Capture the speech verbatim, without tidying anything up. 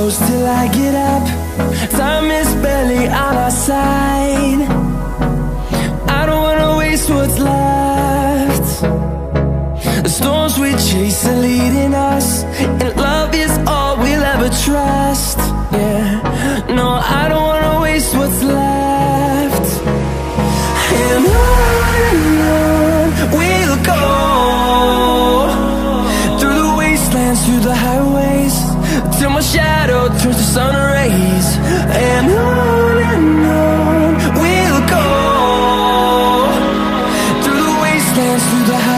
close till I get up. Time is barely on our side. I don't wanna waste what's left. The storms we chase are leading us, and love is all we'll ever trust. Yeah, no, I don't wanna waste what's left. And on and on we'll go, through the wastelands, through the highways, till my shadow turns to sun rays. And on and on we'll go, through the wastelands, through the highways.